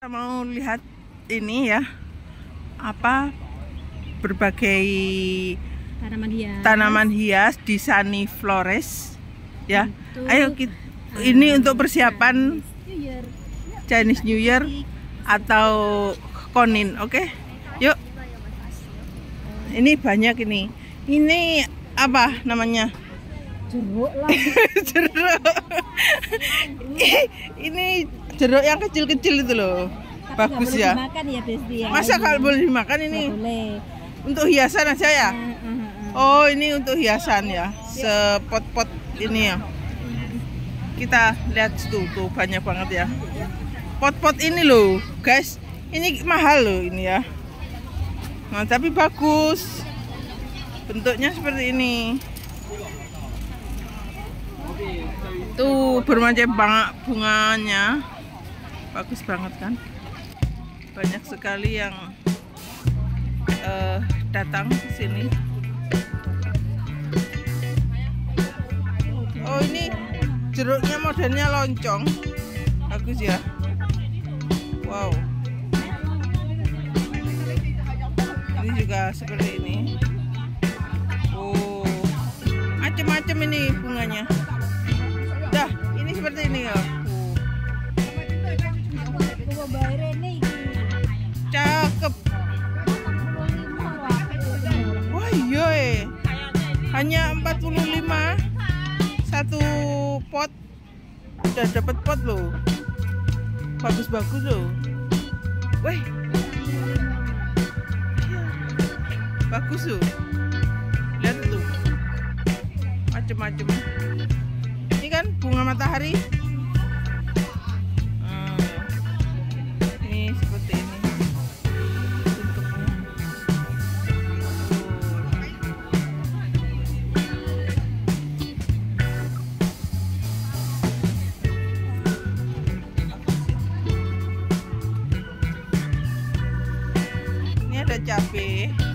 Kita mau lihat ini ya, apa berbagai tanaman hias di Sunny Flores ya. Ayo kita, ini untuk persiapan Chinese New Year atau Konin, oke? Yuk. Ini banyak ini. Ini apa namanya? Jeruk lah. Jeruk. Ini jeruk yang kecil-kecil itu loh. Bagus ya. Dimakan ya, Besti ya. Masa kalau boleh dimakan ini? Boleh. Untuk hiasan aja ya? Oh, ini untuk hiasan ya. Sepot-pot ini ya. Kita lihat tuh banyak banget ya. Pot-pot ini loh, guys. Ini mahal loh ini ya. Nah, tapi bagus. Bentuknya seperti ini. Tuh bermacam bunganya. Bagus banget kan? Banyak sekali yang datang ke sini. Oh, ini jeruknya modelnya loncong. Bagus ya. Wow. Ini juga seperti ini. Oh, macam-macam ini bunganya. Dah, ini seperti ini ya. Cakep. Wah iya, hanya 45 satu pot. Udah dapat pot loh. Bagus-bagus loh. Wih, bagus loh. Lihat tuh, macem-macem. Ini kan bunga matahari. Ini seperti ini bentuknya. Ini ada cabai.